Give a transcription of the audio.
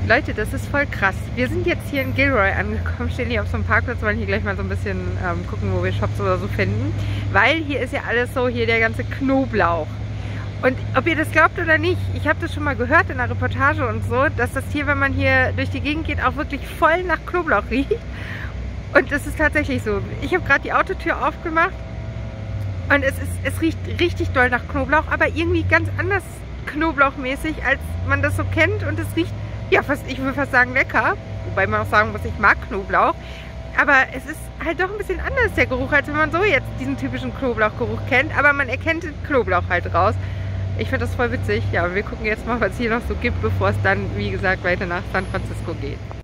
Leute, das ist voll krass. Wir sind jetzt hier in Gilroy angekommen, stehen hier auf so einem Parkplatz, wollen hier gleich mal so ein bisschen gucken, wo wir Shops oder so finden. Weil hier ist ja alles so, hier der ganze Knoblauch. Und ob ihr das glaubt oder nicht, ich habe das schon mal gehört in der Reportage und so, dass das hier, wenn man hier durch die Gegend geht, auch wirklich voll nach Knoblauch riecht. Und das ist tatsächlich so. Ich habe gerade die Autotür aufgemacht und es riecht richtig doll nach Knoblauch, aber irgendwie ganz anders knoblauchmäßig, als man das so kennt. Und es riecht, ja, fast, ich würde fast sagen, lecker. Wobei man auch sagen muss, ich mag Knoblauch. Aber es ist halt doch ein bisschen anders, der Geruch, als wenn man so jetzt diesen typischen Knoblauchgeruch kennt. Aber man erkennt den Knoblauch halt raus. Ich finde das voll witzig. Ja, und wir gucken jetzt mal, was es hier noch so gibt, bevor es dann, wie gesagt, weiter nach San Francisco geht.